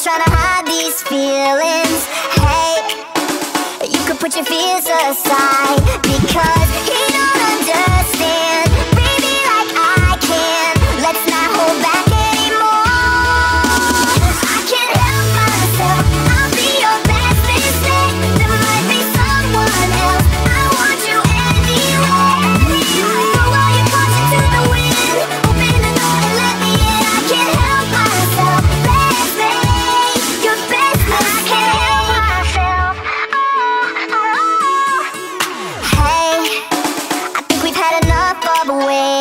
trying to hide these feelings. Hey, you could put your fears aside, because he don't understand, baby, like I can. Let's not hold back anymore. I can't help myself, I'll be your best mistake. There might be someone else, I want you anyway. Throw all your caution to the wind, open the door and let me in. I can't help myself, let's make your best mistake. I can't help myself, oh, oh. Hey, I think we've had enough of waiting.